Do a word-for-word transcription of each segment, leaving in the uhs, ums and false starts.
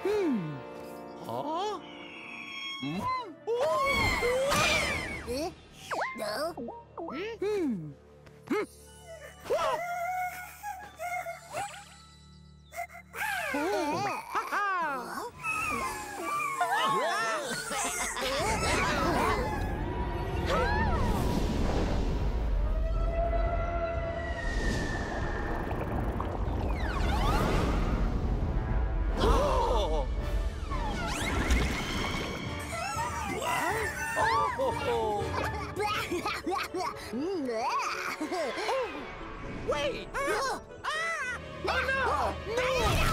Wait! Ah! Ah! Oh no! No!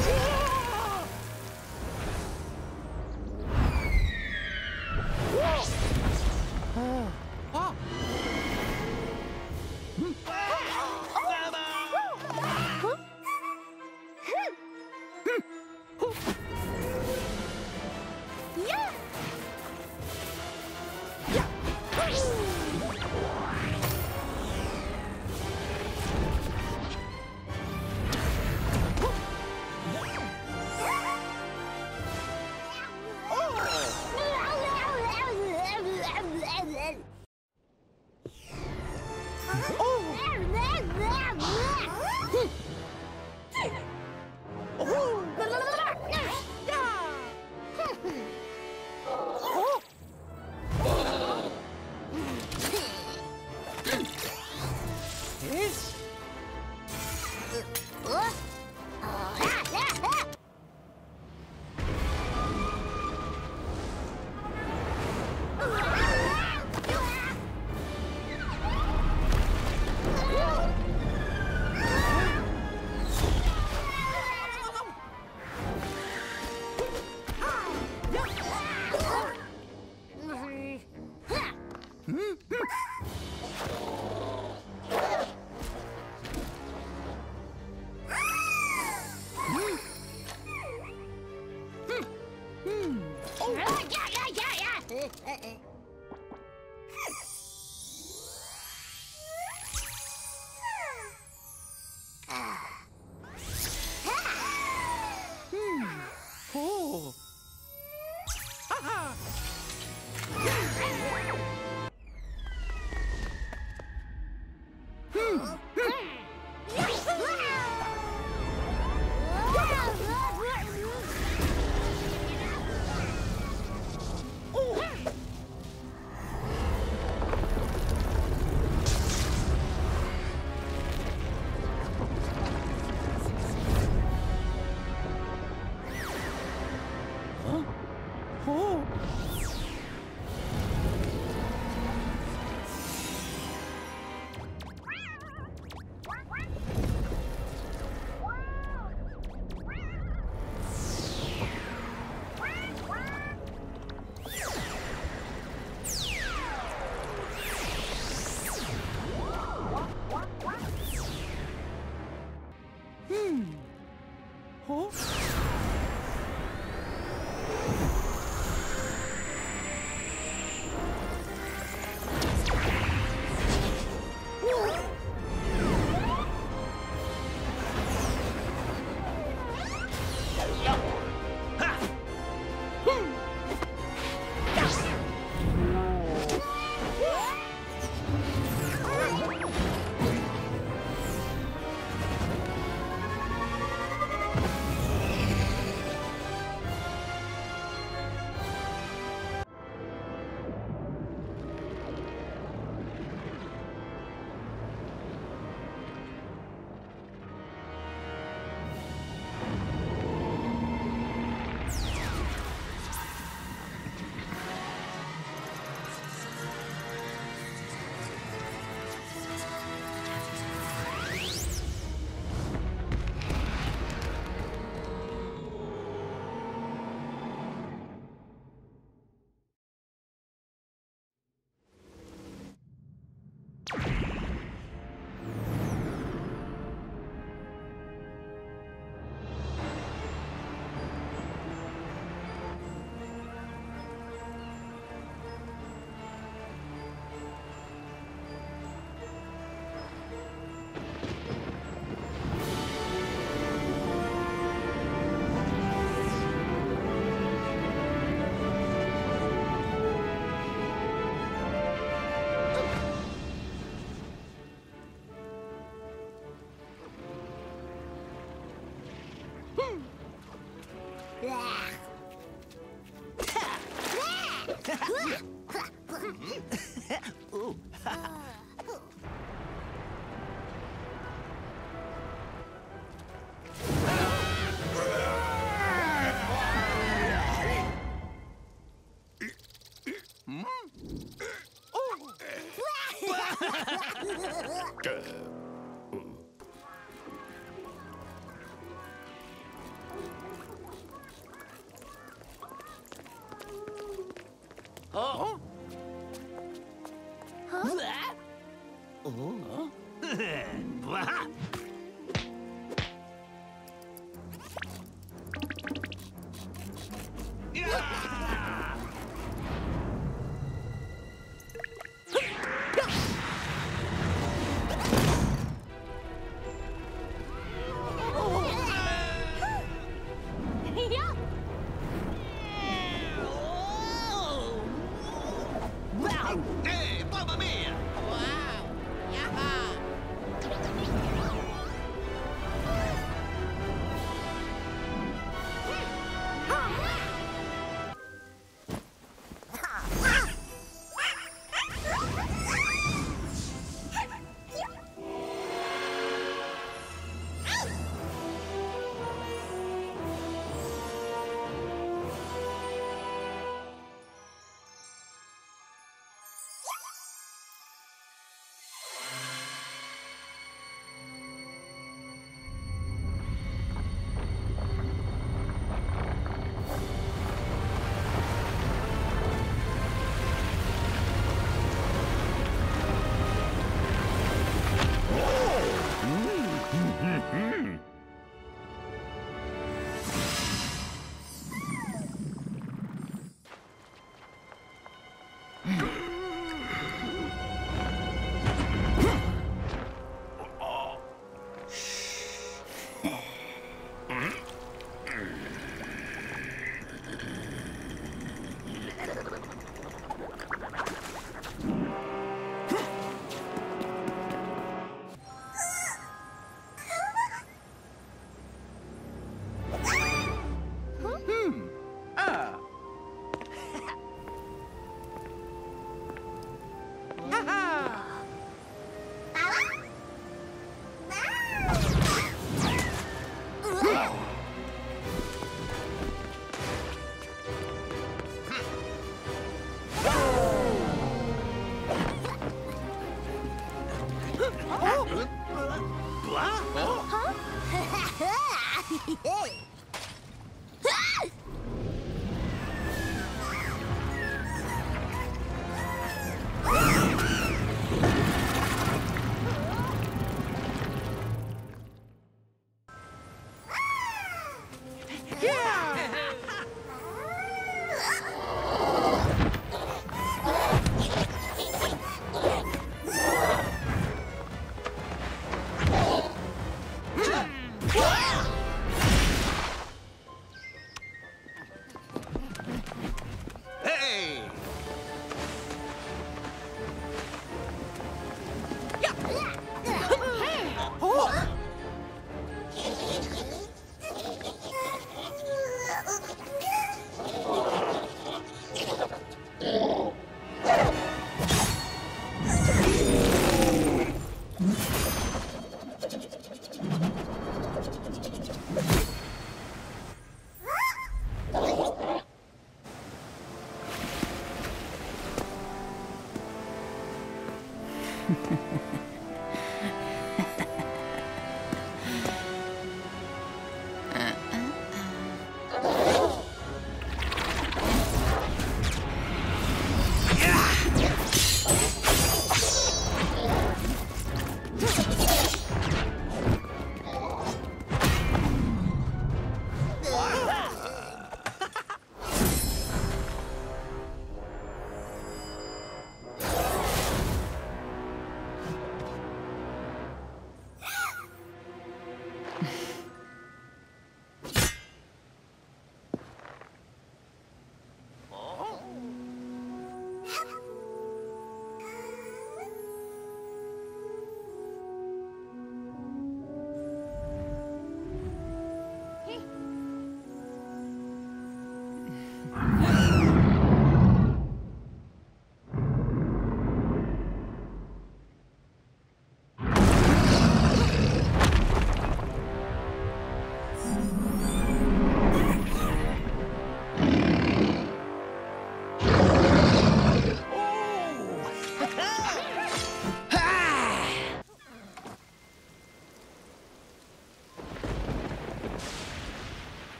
Oh! Oh! Ooh. Oh. Huh? Oh. Blah. Hey, mamma mia! Wow. Yaha.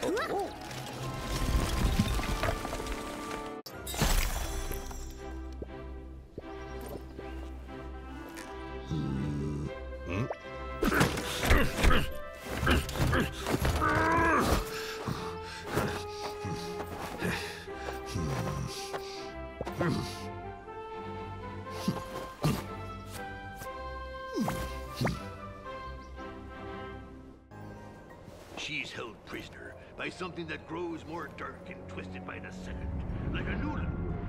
She's held prisoner by something that grows more dark and twisted by the second, like a noodle.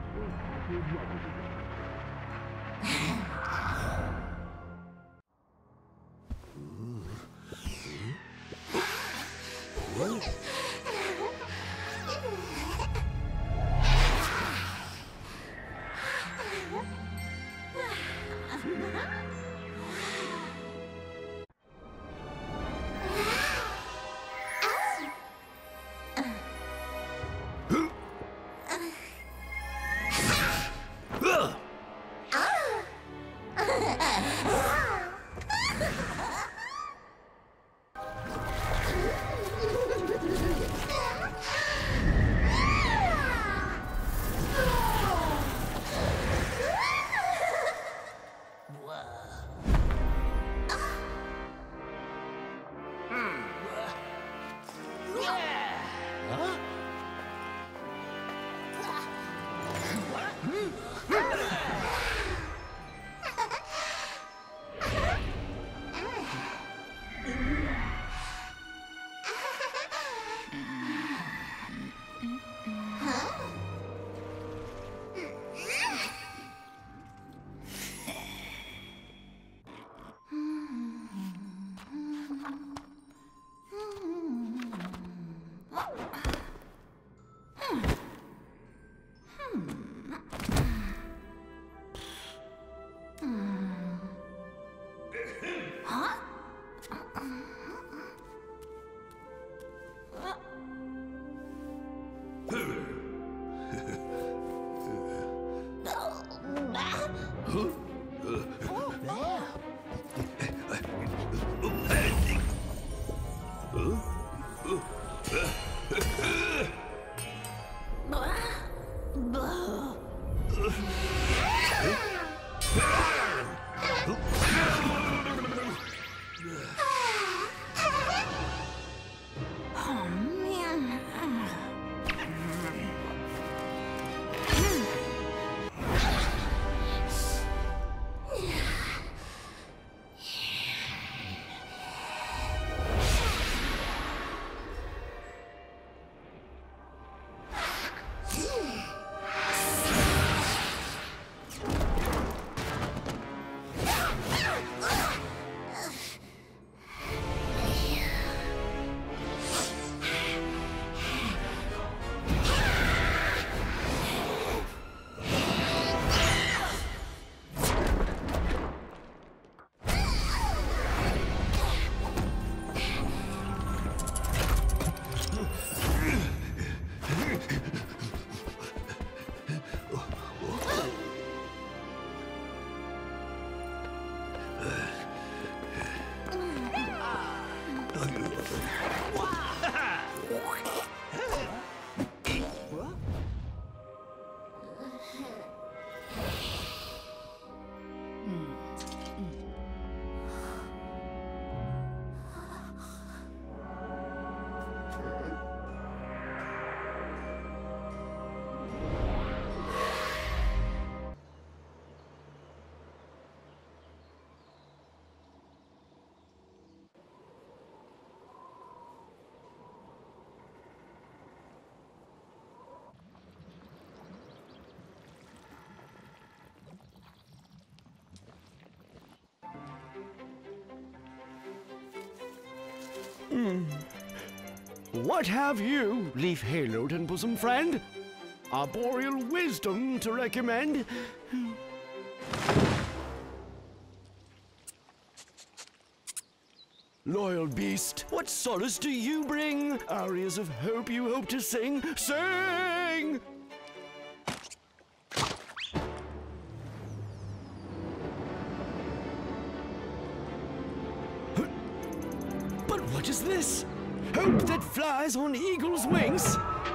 Hmm. What have you, leaf-haloed and bosom friend? Arboreal wisdom to recommend? Loyal beast, what solace do you bring? Arias of hope you hope to sing? Sing! But what is this? hope that flies on eagle's wings.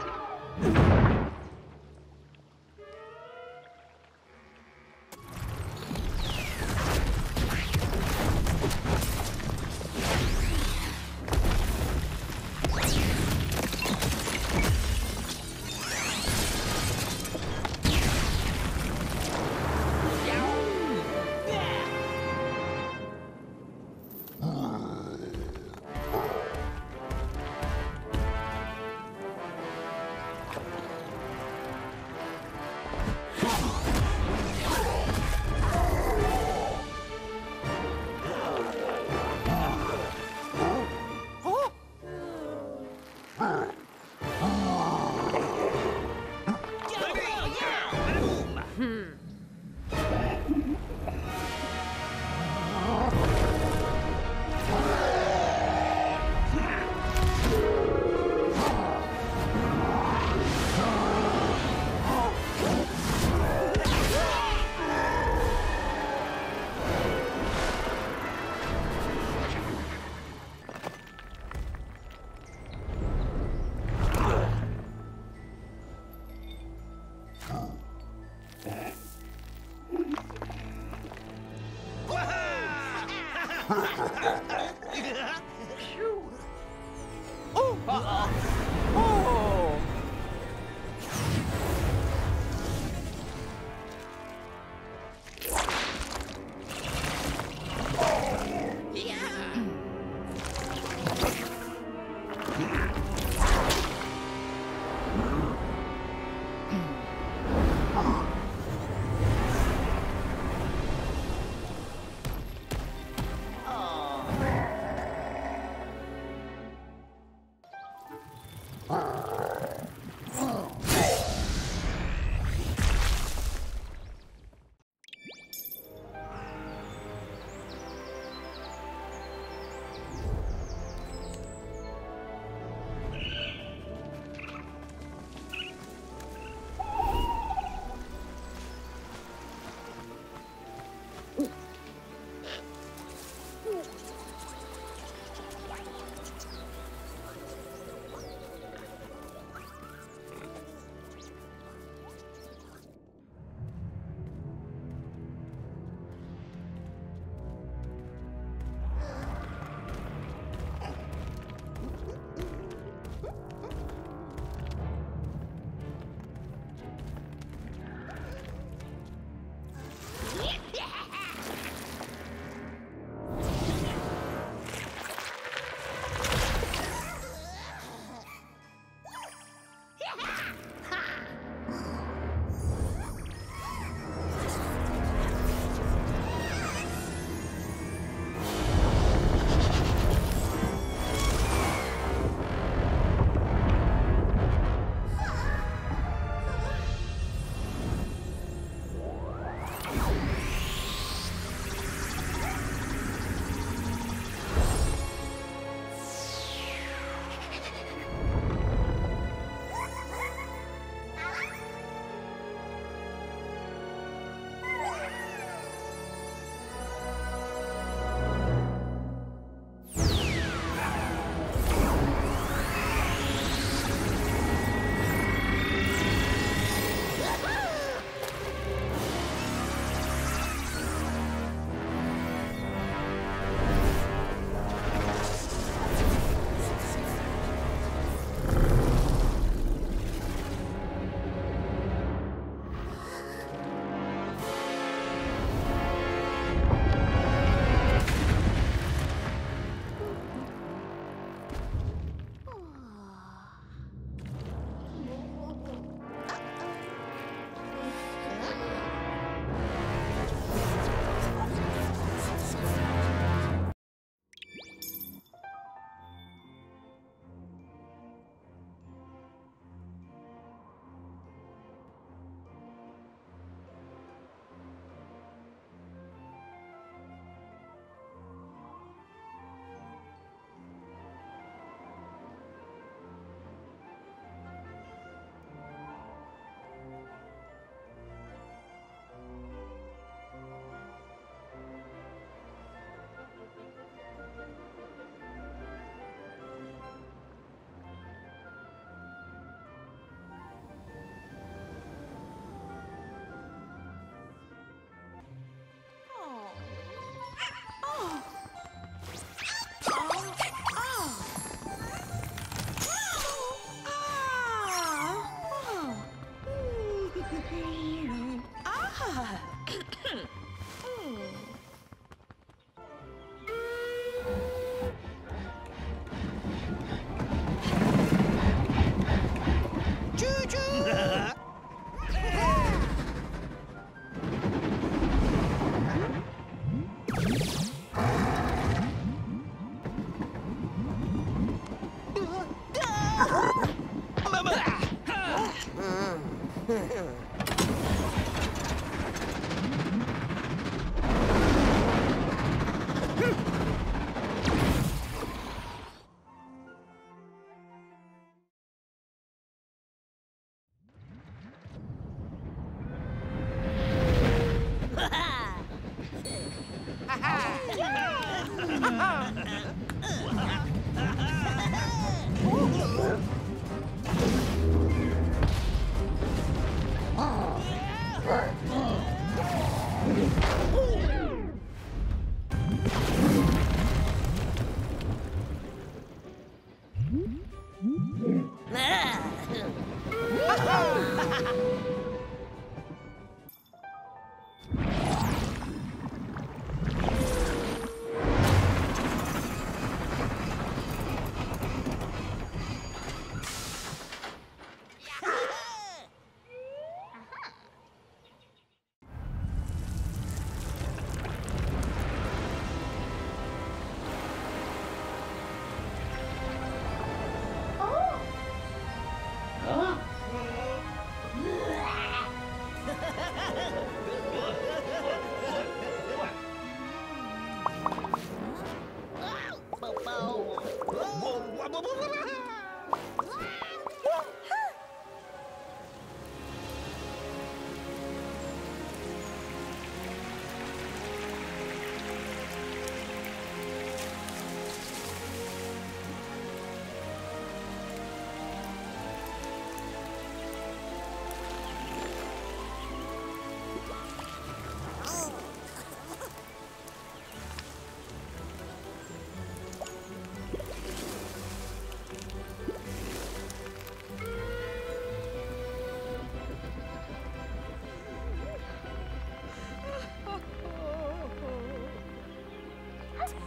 Oh! Uh, oh!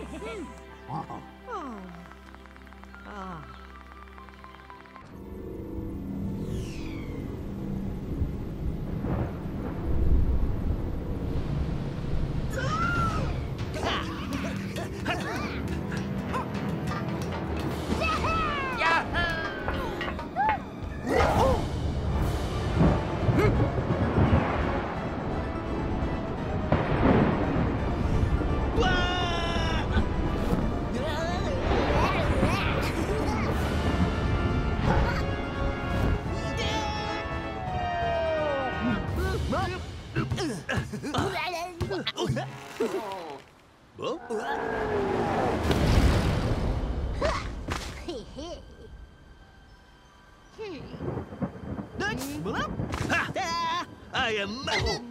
I am...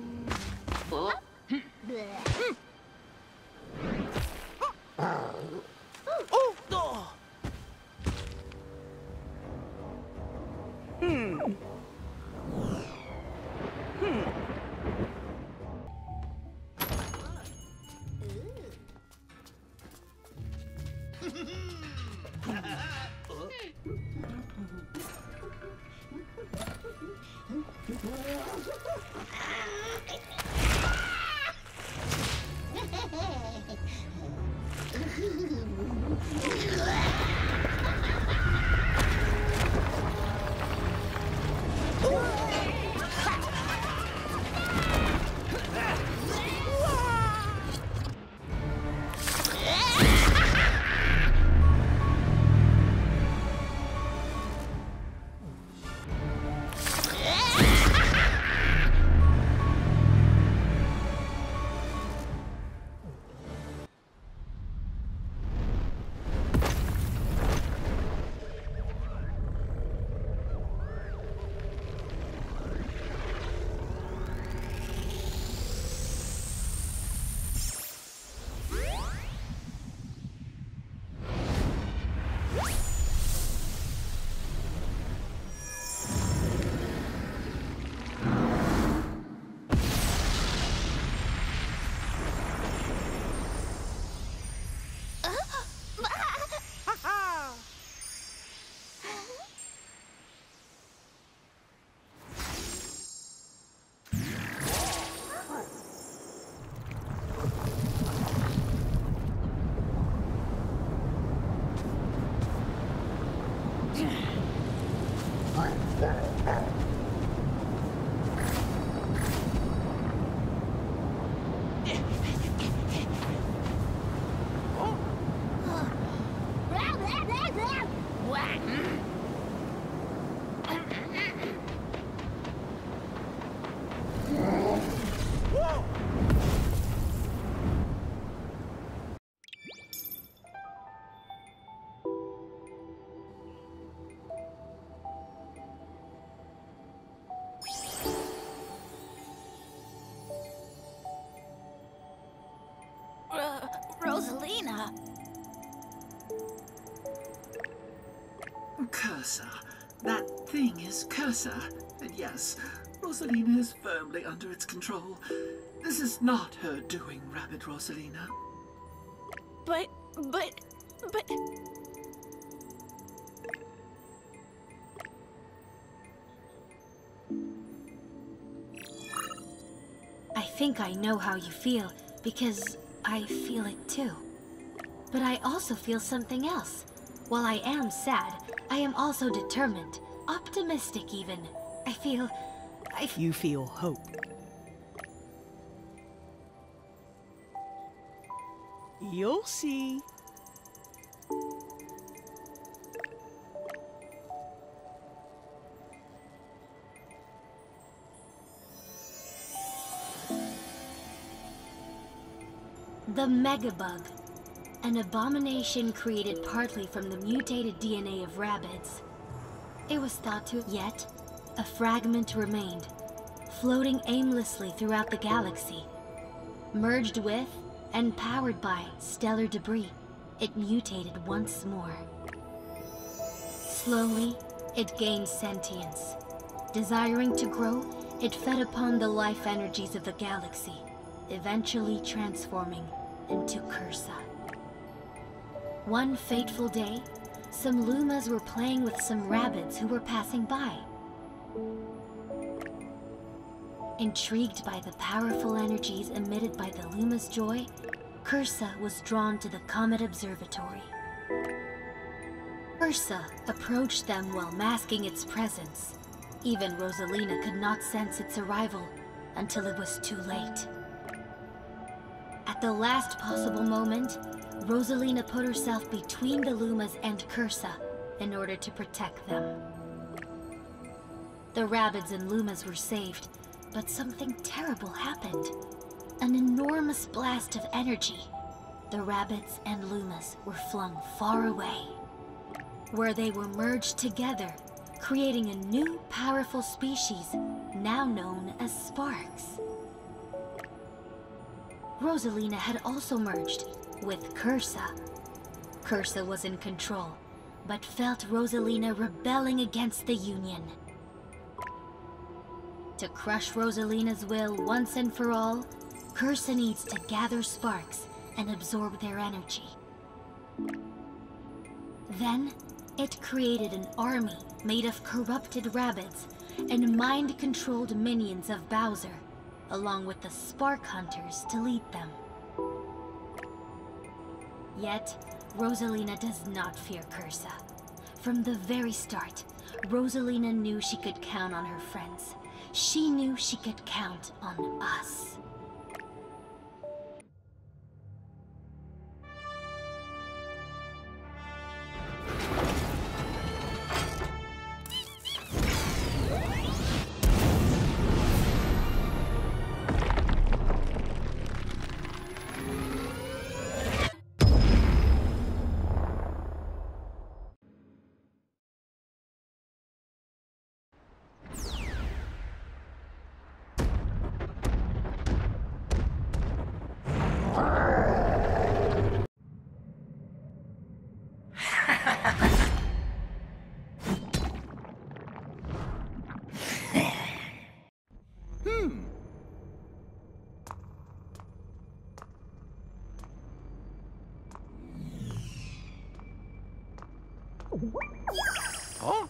Rosalina. Cursor. That thing is Cursor. And yes, Rosalina is firmly under its control. This is not her doing, Rabbid Rosalina. But, but, but... I think I know how you feel, because I feel it too. But I also feel something else. While I am sad, I am also determined, optimistic even. I feel... I f You feel hope. You'll see. The Megabug. An abomination created partly from the mutated D N A of Rabbids. It was thought to, yet, a fragment remained, floating aimlessly throughout the galaxy. Merged with, and powered by, stellar debris, it mutated once more. Slowly, it gained sentience. Desiring to grow, it fed upon the life energies of the galaxy, eventually transforming into Cursa. One fateful day, some Lumas were playing with some Rabbids who were passing by. Intrigued by the powerful energies emitted by the Luma's joy, Cursa was drawn to the Comet Observatory. Cursa approached them while masking its presence. Even Rosalina could not sense its arrival until it was too late. At the last possible moment, Rosalina put herself between the Lumas and Cursa in order to protect them. The Rabbids and Lumas were saved, but something terrible happened. An enormous blast of energy. The Rabbids and Lumas were flung far away, where they were merged together, creating a new powerful species now known as Sparks. Rosalina had also merged with Cursa. Cursa was in control, but felt Rosalina rebelling against the Union. To crush Rosalina's will once and for all, Cursa needs to gather Sparks and absorb their energy. Then, it created an army made of corrupted Rabbids and mind-controlled minions of Bowser, along with the Spark Hunters to lead them. Yet, Rosalina does not fear Cursa. From the very start, Rosalina knew she could count on her friends. She knew she could count on us. Huh?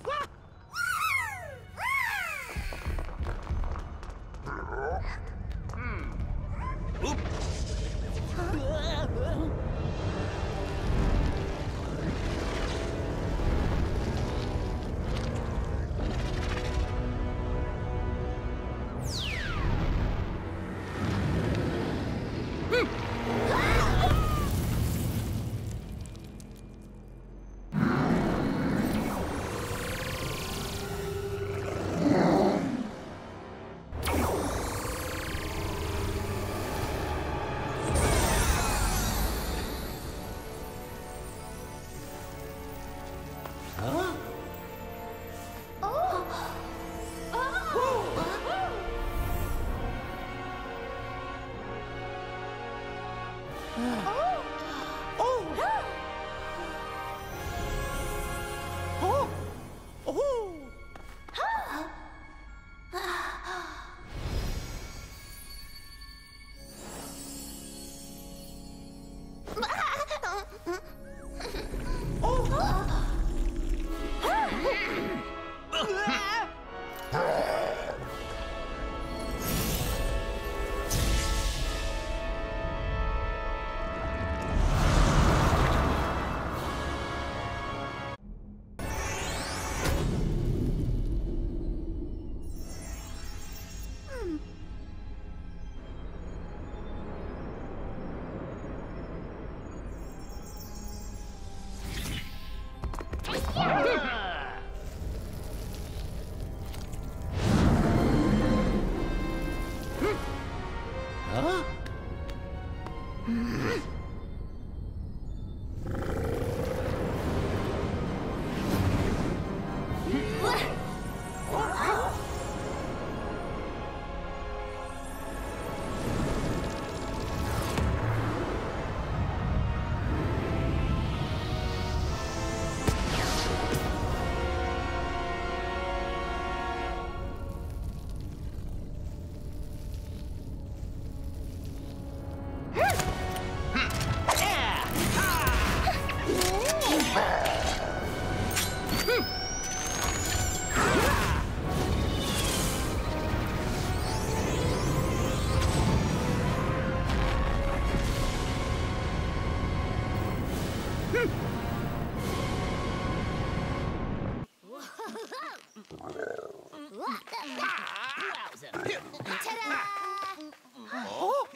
Ta-da! Oh.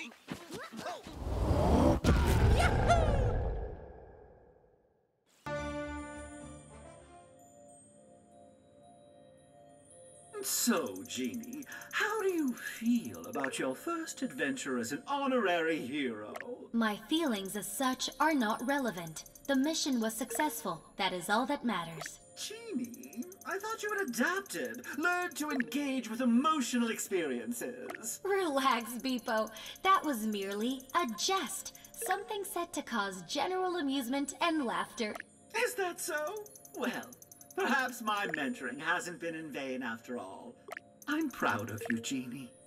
So, Genie, how do you feel about your first adventure as an honorary hero? My feelings as such are not relevant. The mission was successful. That is all that matters. Genie, I thought you had adapted, learned to engage with emotional experiences. Relax, Beepo. That was merely a jest. Something set to cause general amusement and laughter. Is that so? Well, perhaps my mentoring hasn't been in vain after all. I'm proud of you, Genie.